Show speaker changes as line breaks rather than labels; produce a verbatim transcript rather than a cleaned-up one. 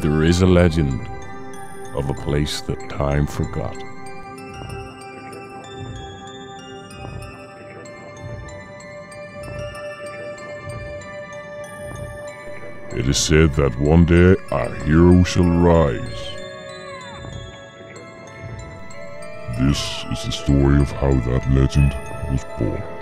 there is a legend of a place that time forgot. It is said that one day a hero shall rise. This is the story of how that legend was born.